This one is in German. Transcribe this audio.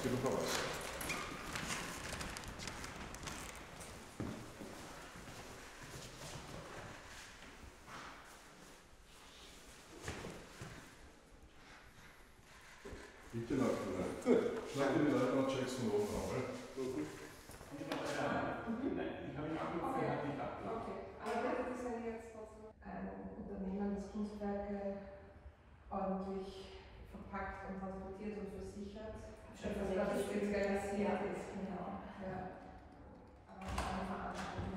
genug Beweis. Bitte nach. Gut, schneid dir die Leute noch Checks von oben an. Nein, ich habe ihn abgerufen, er hat nicht abgerufen. Okay, aber das ist ja jetzt trotzdem ein Unternehmen, das Kunstwerke ordentlich verpackt und transportiert und versichert. Schon das spezialisiert ist. Genau. Ja. Aber eine Verantwortung